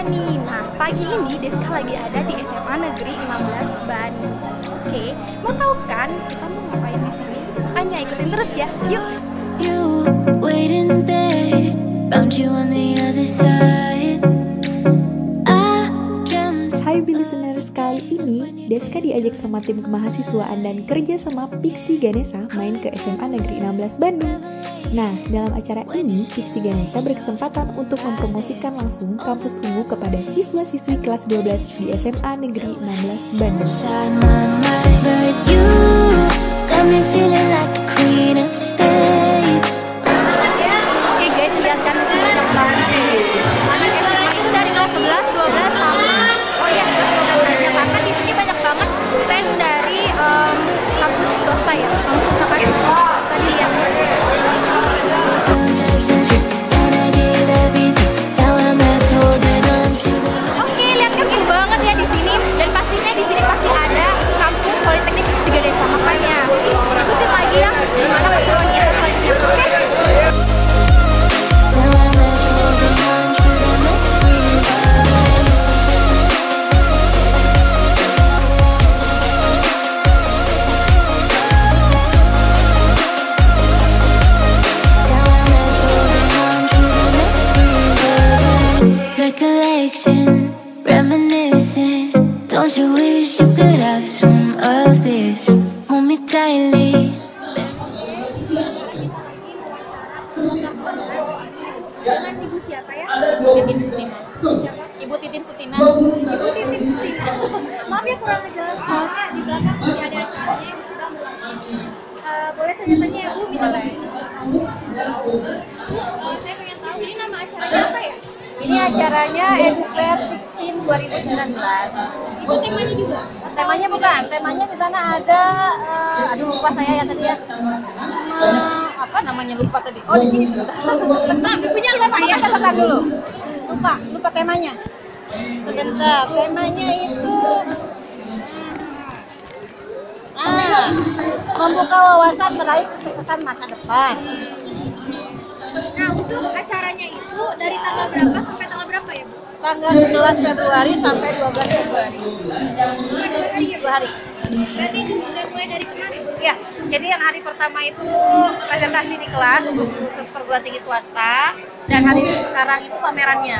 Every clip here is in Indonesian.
nih. Nah, pagi ini Deska lagi ada di SMA Negeri 15 Bandung. Oke, mau tahu kan kita mau ngapain di sini? Makanya ikutin terus ya. Yuk. You waiting there, found you on the other side. Hai listeners, kali ini Deska diajak sama tim kemahasiswaan dan kerja sama Pixie Ganesha main ke SMA Negeri 16 Bandung. Nah, dalam acara ini, Pixie Ganesha berkesempatan untuk mempromosikan langsung kampus Ungu kepada siswa-siswi kelas 12 di SMA Negeri 16 Bandung. Oke guys, lihat kan banyak banget anak SMA itu dari kelas 11, 12 sama banyak banget di sini, banyak banget stand dari kampus swasta ya, kampus apa tadi yang oke, lihat kan seru banget ya di sini, dan pastinya di sini pasti ada kampus Politeknik 3 Desa, makanya ikutin lagi ya gimana keseruan kita selanjutnya. Oke. Recollection, reminiscence. Don't you wish you could have some of this? Hold me tightly. Dengan ibu siapa ya? Titin Sutina. Siapa? Ibu Titin Sutina. Ibu Titin Sutina. Maaf ya kurang ngejelasin, soalnya di belakang masih ada acaranya yang kurang berlangsung. Boleh tanya-tanya ya Bu, minta bantu. Saya pengen tahu ini nama acaranya apa ya? Ini acaranya EduFair 16 2019. Itu temanya juga? Temanya bukan, temanya di sana ada, aduh lupa saya ya tadi ya. Apa namanya lupa tadi? Oh di sini sebentar. Nah, punya lupa ya? Catatan dulu. Lupa temanya. Sebentar, temanya itu membuka wawasan meraih kesuksesan masa depan. Nah, untuk acaranya itu dari tanggal berapa sampai tanggal berapa ya Bu? Tanggal 11 Februari sampai 12 Februari. Cuma 2 hari ya Bu? 2 hari. Berarti itu udah mulai dari kemarin? Ya, jadi yang hari pertama itu presentasi di kelas untuk khusus perguruan tinggi swasta, dan hari sekarang itu pamerannya.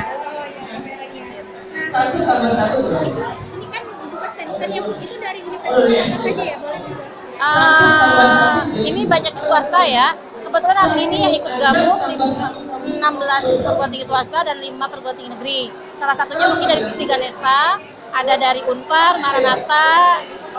Ini kan buka stand-stand ya Bu, itu dari universitas apa saja ya? Boleh dijelaskan? Ini banyak swasta ya. Kebetulan hari ini yang ikut gabung 16 perguruan tinggi swasta dan 5 perguruan tinggi negeri. Salah satunya mungkin dari Pixie Ganesha, ada dari Unpar, Maranatha,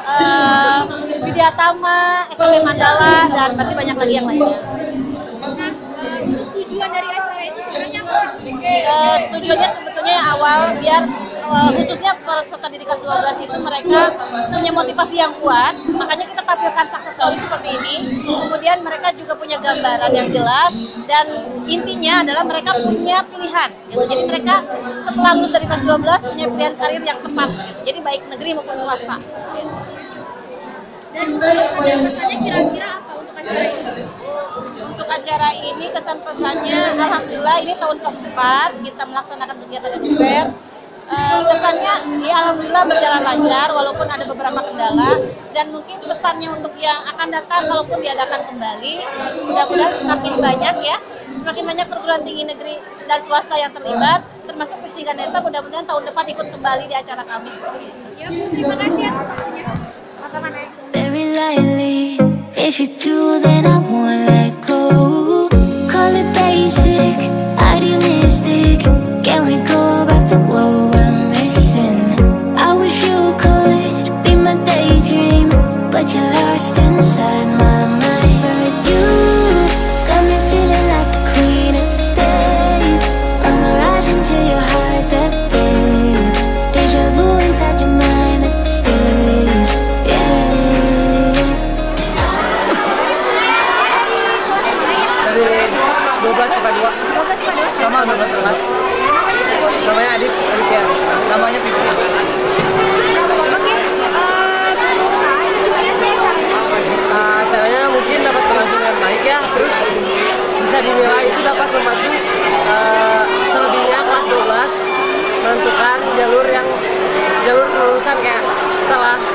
Widyatama, STM Mandala, dan pasti banyak lagi yang lainnya. Nah, untuk tujuan dari acara itu sebenarnya apa sih? Tujuannya sebetulnya yang awal biar khususnya peserta didik kelas 12 itu mereka punya motivasi yang kuat, makanya kita tampilkan success story seperti ini. Kemudian mereka juga punya gambaran yang jelas, dan intinya adalah mereka punya pilihan gitu. Jadi mereka setelah lulus dari kelas 12 punya pilihan karir yang tepat gitu. Jadi baik negeri maupun swasta. Dan untuk pesan dan pesannya kira-kira apa untuk acara ini? Untuk acara ini kesan pesannya, alhamdulillah ini tahun keempat kita melaksanakan kegiatan EduFair. Kesannya ya alhamdulillah berjalan lancar walaupun ada beberapa kendala, dan mungkin pesannya untuk yang akan datang kalaupun diadakan kembali, mudah-mudahan semakin banyak ya, semakin banyak perguruan tinggi negeri dan swasta yang terlibat, termasuk Pixie Ganesha. Mudah-mudahan tahun depan ikut kembali di acara kami seperti ini. Ya Bu, terima kasih atas waktunya. Sama-sama Nek. Very lightly, if you do, then I won't let go. Call it basic, idealistic. Can we go back to what we're missing? I wish you could be my daydream, but you're lost inside my mind. But you got me feeling like the queen of spades, a mirage into your heart that fades, deja vu inside your mind that stays. Yeah. Dari 12 IPA 2 sama 12 kelas. Namanya Adit ya. Namanya Pixie. Caranya mungkin dapat penghasilan yang baik ya, terus bisa dinilai itu dapat membantu selebihnya kelas 12 menentukan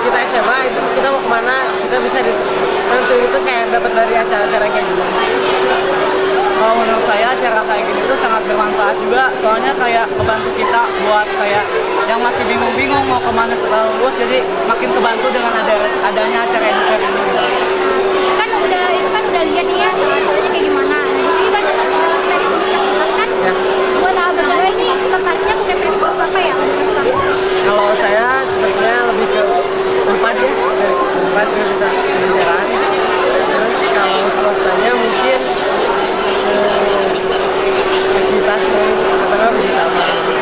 kita SMA itu kita mau kemana kita bisa tentuin itu kayak dapat dari acara-acara kayak gitu. Kalau menurut saya acara kayak gini itu sangat bermanfaat juga, soalnya kayak membantu kita buat kayak yang masih bingung-bingung mau kemana setelah lulus, jadi makin kebantu dengan adanya acara edukasi ini. Kan udah lihat nih ya acaranya kayak gimana. Ini banyak dari universitas kan. Ya. Buat abang ini tertariknya ke PPS apa ya? Kalau saya sebenarnya lebih ke empat ya, empat prioritas pembelajaran. Terus kalau swastanya mungkin aktivitas katakanlah bersama.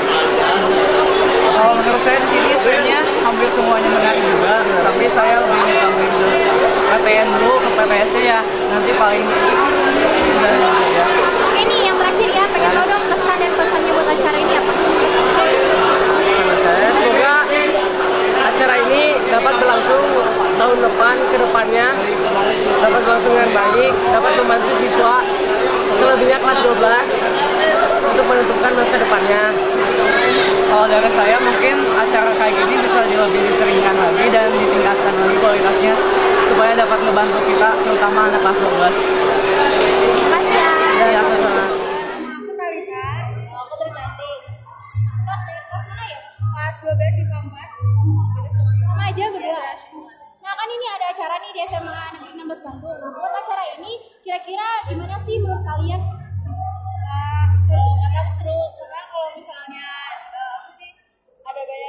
Kalau menurut saya di sini sebenarnya hampir semuanya menarik juga, tapi saya lebih ngomongin ke PTN dulu, ke PPS ya, nanti paling udah gitu ya. Oke nih yang terakhir ya, pengen tahu dong kesan dan pesannya buat acara ini apa? Kalau saya semoga acara ini dapat berlangsung tahun depan ke depannya, dapat berlangsung dengan baik, dapat membantu siswa selebihnya kelas 12 untuk menentukan masa depannya. Kalau dari saya mungkin acara kayak gini bisa lebih diseringkan lagi dan ditingkatkan lagi kualitasnya supaya dapat membantu kita terutama anak kelas 12. Terima kasih ya. Ya, sama-sama. Aku Talita, aku Trinanti. Kelas mana ya? Kelas 12 IPA 4. Sama aja berdua. Nah kan ini ada acara nih di SMA Negeri 16 Bandung. Nah buat acara ini kira-kira gimana sih menurut kalian? Seru, kata seru karena kalau misalnya apa sih ada banyak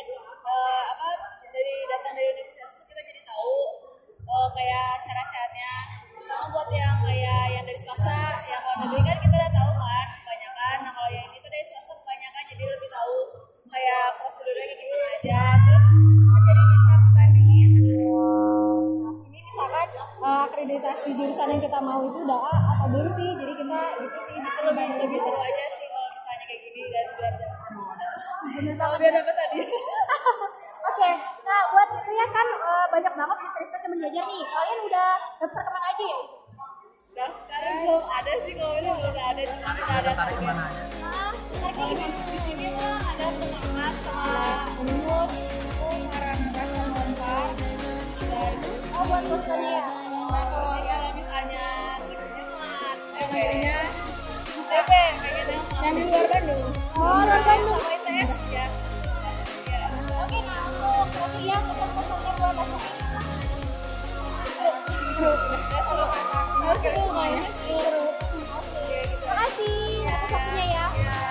datang dari universitas kita jadi tahu kayak syarat-syaratnya. Terutama buat yang kayak yang dari swasta, yang luar negeri kan kita udah tahu kan kebanyakan. Nah kalau yang itu dari swasta kebanyakan jadi lebih tahu kayak prosedurnya kayak gimana aja. Terus jadi bisa membandingin kelas ini misalkan akreditasi jurusan yang kita mau itu udah A atau belum sih. Jadi kita gitu sih itu lebih seru aja sih kalau misalnya kayak gini dan biar sama biar dapat tadi. Oke, nah buat itu ya kan banyak banget universitas yang menjajar nih. Kalian udah daftar kemana aja ya? Daftar belum ada sih kalau ini belum ada, cuma udah ada target. Targetnya gimana? Di sini mah ada pengamat sama Unmus, Karang Rasa Lompat, dan buat bosannya ya. Nah kalau misalnya negerinya mah kayaknya UTB pengennya yang di luar Bandung. Oh, luar Bandung sama ITS ya. Oke, nah untuk terakhir ya pesan-pesannya buat acara ini. Seru semuanya. Seru. Oke, terima kasih atas waktunya ya.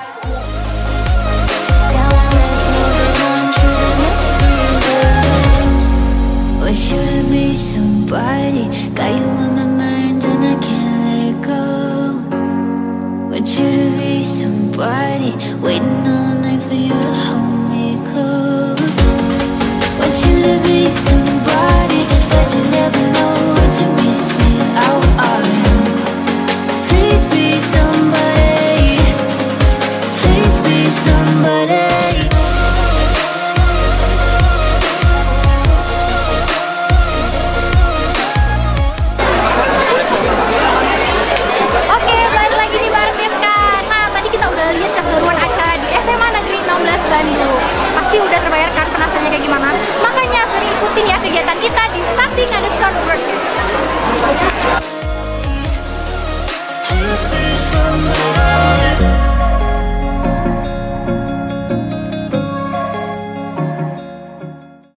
Want you to be somebody, got you on my mind and I can't let go. Want you to be somebody, waiting all night for you to hold me close. Want you to be somebody, but you never know what you're missing out on. Please be somebody.